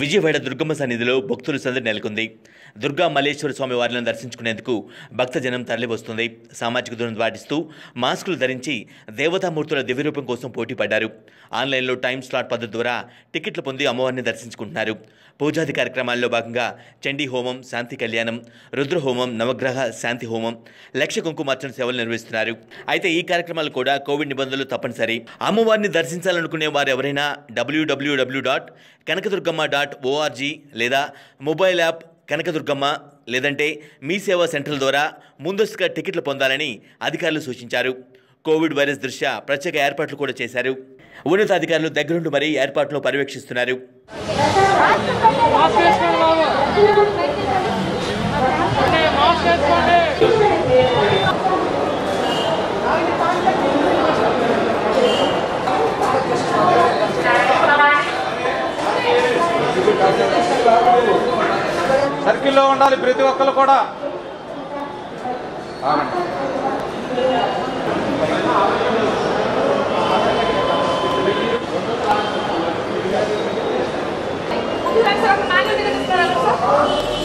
విజయవాడ దుర్గమ్మ సన్నిధిలో భక్తుల సందడి నెలకొంది. దుర్గా మల్లేశ్వర స్వామి వారిని దర్శించుకునేందుకు భక్తజనం తరలివస్తుంది. సామాజిక దూరం పాటిస్తూ మాస్కులు ధరించి దేవతామూర్తుల దివ్యరూపం కోసం పోటీ పడ్డారు. ఆన్లైన్లో టైం స్లాట్ పద్ధతి ద్వారా టికెట్లు పొంది అమ్మవారిని దర్శించుకుంటున్నారు. పూజాది కార్యక్రమాల్లో భాగంగా చండీ హోమం, శాంతి కళ్యాణం, రుద్రహోమం, నవగ్రహ శాంతి హోమం, లక్ష కుంకుమార్చన సేవలు నిర్వహిస్తున్నారు. అయితే ఈ కార్యక్రమాలు కూడా కోవిడ్ నిబంధనలు తప్పనిసరి. అమ్మవారిని దర్శించాలనుకునే వారు ఎవరైనా www.kanakadurgamma.org లేదా మొబైల్ యాప్ కనకదుర్గమ్మ లేదంటే మీ సేవా సెంటర్ల ద్వారా ముందస్తుగా టికెట్లు పొందాలని అధికారులు సూచించారు. కోవిడ్ వైరస్ దృష్ట్యా ప్రత్యేక ఏర్పాట్లు కూడా చేశారు. ఉన్నతాధికారులు దగ్గరుండి మరీ ఏర్పాట్లు పర్యవేక్షిస్తున్నారు. సర్కిల్లో ఉండాలి ప్రతి ఒక్కరు కూడా. Gracias.